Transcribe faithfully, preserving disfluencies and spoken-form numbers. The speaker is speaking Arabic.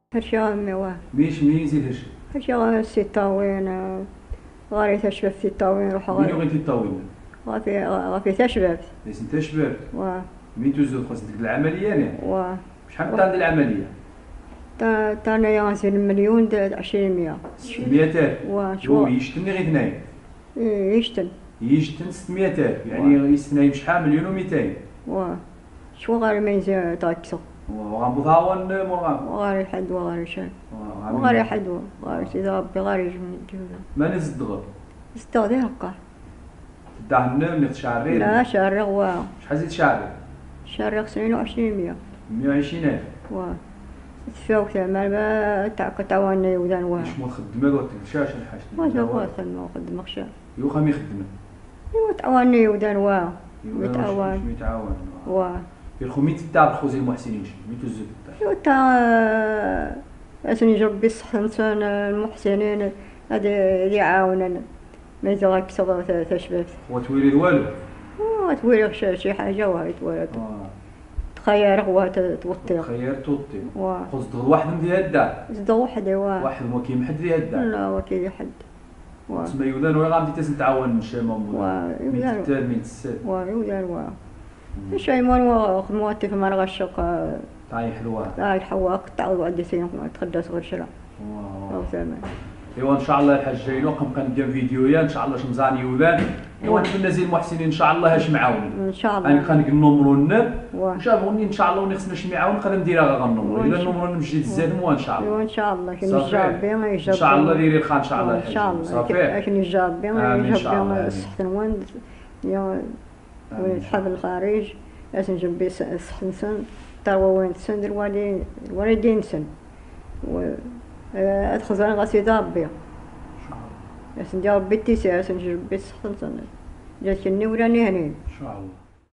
هرشا أمي واه ميش ميزي هرش هرشا ستاوين غاري تشباب ستاوين روح وين غاري غيتي الطاوين غافي غافي تشباب ليس انت شباب واه مين توزو خاص ديك العمليه انا واه شحال تاع العمليه تا تانا يغسل مليون د عشرين مية ستمية ألف واه هو شو يشتني غير هنايا يشتن يشتن ستمية ألف يعني يستنى شحال مليون ومئتين واه شو غاري ميزي تاكسو وغنبغاون مورغان وغاري حد وغاري شان وغاري حد وغاري سيدي ربي غاري جميل ما نزدغ استغذي هكا دهنم نتشعري لا شارق واه شحال زيد شعري شارق سنين وعشرين مية مية وعشرين ألف واه تفاوت ما ما تاع تعاون يودان واه واش مو خدمه قلت لك شاش الحاج ما جا خدمة خدمة خشا يو خامي خدمه ايوا تعاون يودان واه يتعاون يتعاون واه يرخو ميت تاع خوزي المحسنين ميت الزد ايوا تا اسني جربي الصحة نسان المحسنين هادي يعاوننا ما يزغاك صبا ثلاثة شباب وتويري والو تويري شي حاجة واه تويري تخير هو توطي خير توطي واه خص واحد من ديال الدار زد وحدي واه واحد ما كاين حد ديال الدار لا وكيل حد واه تسمى يولان وين غادي تنتعاون نشي مامو واه من التال من السد واه يولان واه شي مون خدمواتي في مرغ الشق طايح حلوه طايح حواك تعاود عندي سين تقدس غير شرا واه زمان ايوا ان شاء الله الحاج جايلو نبقى ندير فيديوهات ان شاء الله شمزان يولان ايوا نتمنى زي المحسنين ان شاء الله هاش معاون ان شاء الله انا كان نمرو النب واه شافوني ان شاء الله ونخصنا شي معاون نقدر نديرها غير غنمرو الا نمرو نمشي الزاد مو ان شاء الله ايوا ان شاء الله كي نجاب بي ما يجاب ان شاء الله ديري الخير ان شاء الله ان شاء الله صافي كي نجاب بي ما يجاب بي الصحة وين يا تحب الخارج لازم نجيب بي صحة نسن توا وين تسن الوالدين الوالدين سن و ادخل انا غاسي دابي لازم ندير بيتي سي لازم نجيب بي صحة نسن جات النوراني هني ان شاء الله.